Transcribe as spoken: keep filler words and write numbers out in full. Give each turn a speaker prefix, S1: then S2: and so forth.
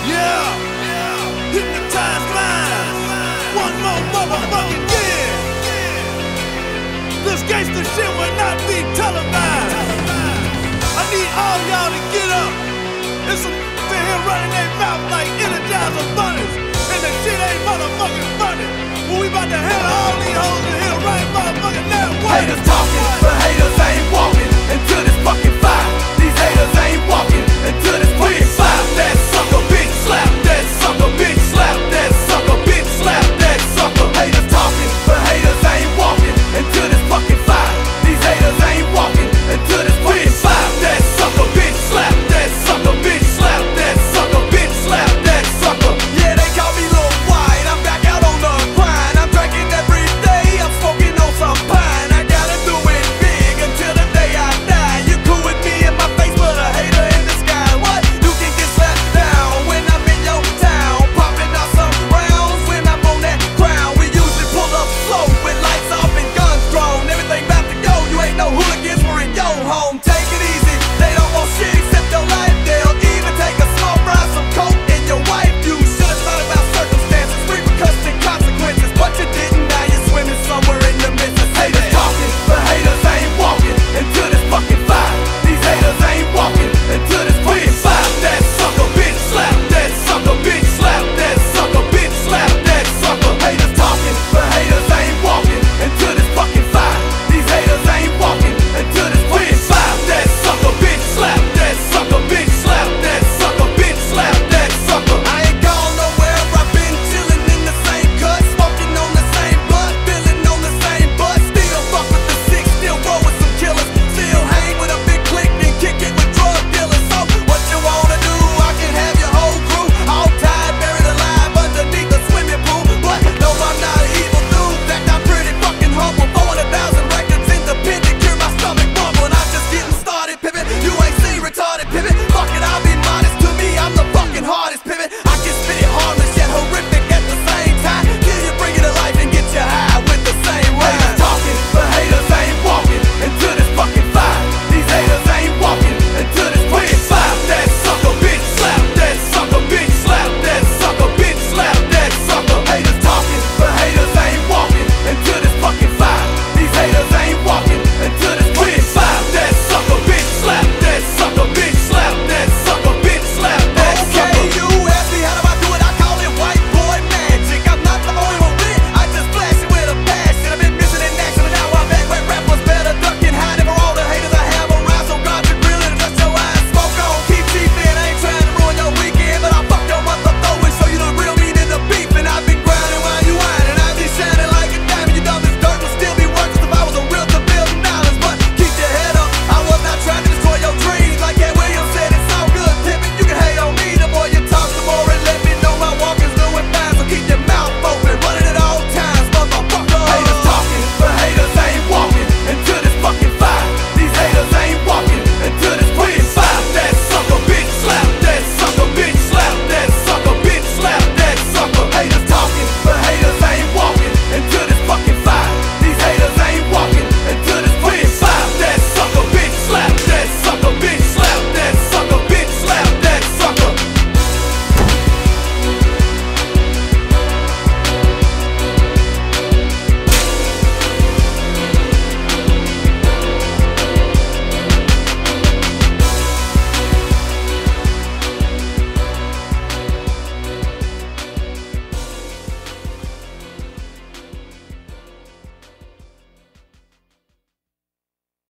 S1: Yeah, hypnotized minds. One more motherfucking year. This gangsta shit will not be televised. I need all y'all to get up. There's some in here running their mouth like Energizer bunnies, and the shit ain't motherfucking funny. But we about to handle all these hoes in here right motherfucking now.
S2: Haters talking, but haters ain't walking into this fucking fire. These haters ain't walking.